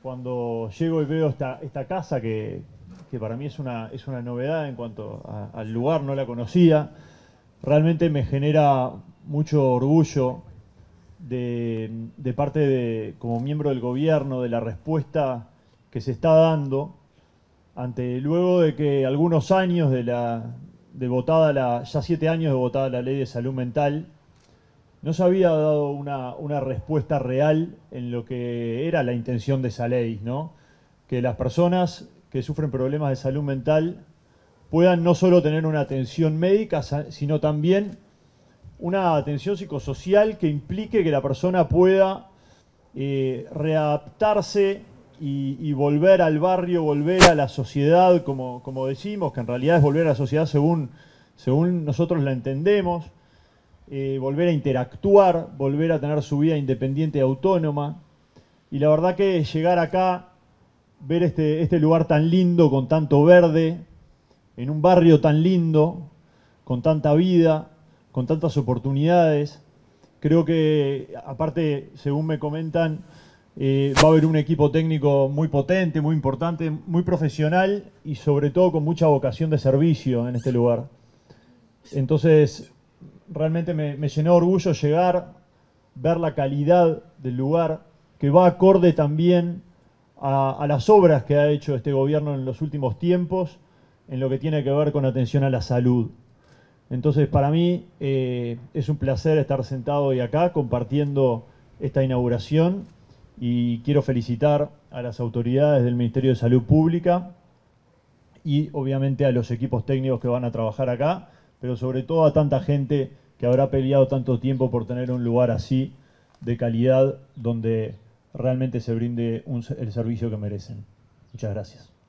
cuando llego y veo esta casa que para mí es una novedad en cuanto al lugar, no la conocía, realmente me genera mucho orgullo de parte de, como miembro del gobierno, de la respuesta que se está dando ante, luego de que algunos años de votada ya 7 años de votada la ley de salud mental, no se había dado una respuesta real en lo que era la intención de esa ley, ¿no? Que las personas que sufren problemas de salud mental puedan no solo tener una atención médica, sino también una atención psicosocial que implique que la persona pueda readaptarse y volver al barrio, volver a la sociedad, como decimos, que en realidad es volver a la sociedad según nosotros la entendemos, volver a interactuar, volver a tener su vida independiente y autónoma. Y la verdad que llegar acá, ver este lugar tan lindo, con tanto verde, en un barrio tan lindo, con tanta vida, con tantas oportunidades, creo que, aparte, según me comentan, va a haber un equipo técnico muy potente, muy importante, muy profesional y sobre todo con mucha vocación de servicio en este lugar. Entonces, realmente me llenó de orgullo llegar, ver la calidad del lugar, que va acorde también a las obras que ha hecho este gobierno en los últimos tiempos, en lo que tiene que ver con atención a la salud. Entonces, para mí es un placer estar sentado hoy acá compartiendo esta inauguración y quiero felicitar a las autoridades del Ministerio de Salud Pública y obviamente a los equipos técnicos que van a trabajar acá, pero sobre todo a tanta gente que habrá peleado tanto tiempo por tener un lugar así de calidad donde realmente se brinde el servicio que merecen. Muchas gracias.